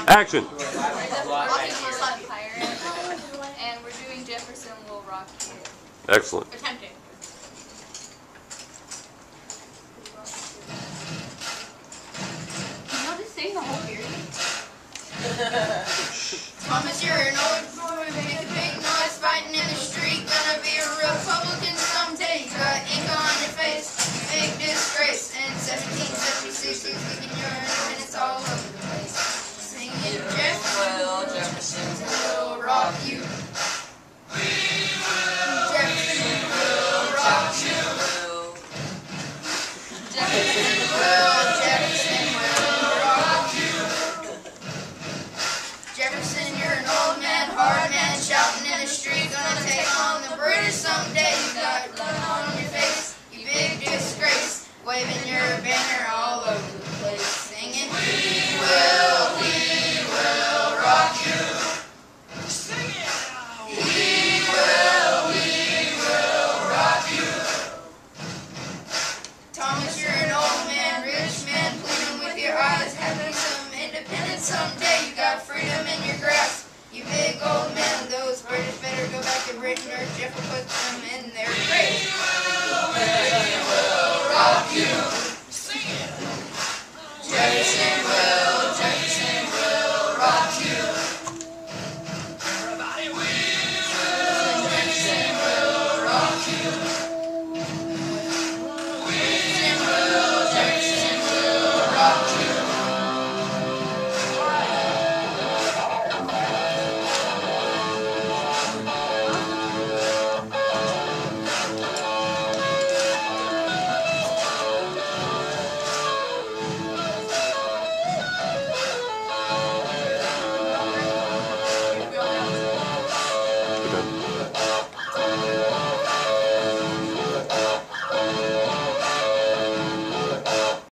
Action. And we're doing Jefferson Will Rock You. Excellent. Attempting. Can y'all just sing the whole period? Thomas, you're an old boy, make a big noise, fighting in the street, gonna be a Republican someday. You got ink on your face, big disgrace. In 1776, you're kicking your independence all over the place. Singing Jefferson will rock you. Jefferson will rock you. Jefferson will rock you. Jefferson, you're an old man, hard man, shouting in the street, gonna take on the British someday. You got blood on your face, you big disgrace, waving your banner all over the place, singing, we will rock you. Sing it now. We will rock you. Thomas, you're an old man, rich man, pleading with your eyes, having some independence someday. You got freedom in your grasp, you big old man. Those British better go back to Britain or Jeff will put them in their grave. We will rock you. Sing it. Jefferson will rock you. Everybody will. Jefferson will rock you. Jefferson will rock you. Good.